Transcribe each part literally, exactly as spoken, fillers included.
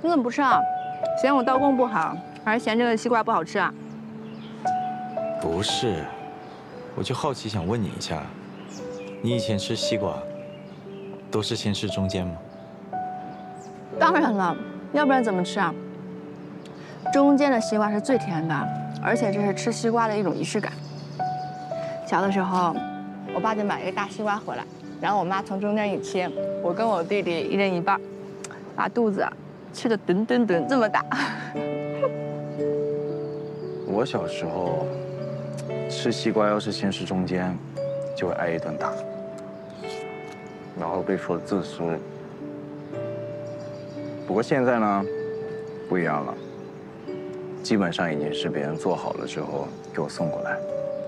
你怎么不吃啊？嫌我刀工不好，还是嫌这个西瓜不好吃啊？ 不是，我就好奇想问你一下，你以前吃西瓜都是先吃中间吗？ 当然了，要不然怎么吃啊？中间的西瓜是最甜的，而且这是吃西瓜的一种仪式感。小的时候，我爸就买一个大西瓜回来，然后我妈从中间一切，我跟我弟弟一人一半，把肚子吃的墩墩墩这么大。 我小时候吃西瓜，要是先吃中间，就会挨一顿打，然后被说自私。不过现在呢，不一样了，基本上已经是别人做好了之后给我送过来。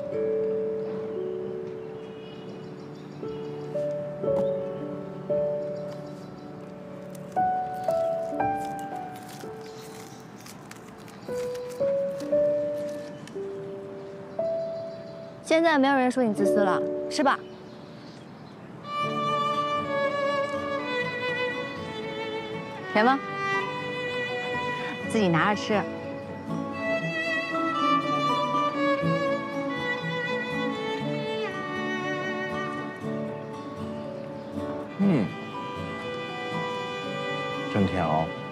现在没有人说你自私了，是吧？甜吗？自己拿着吃。 嗯，真甜哦。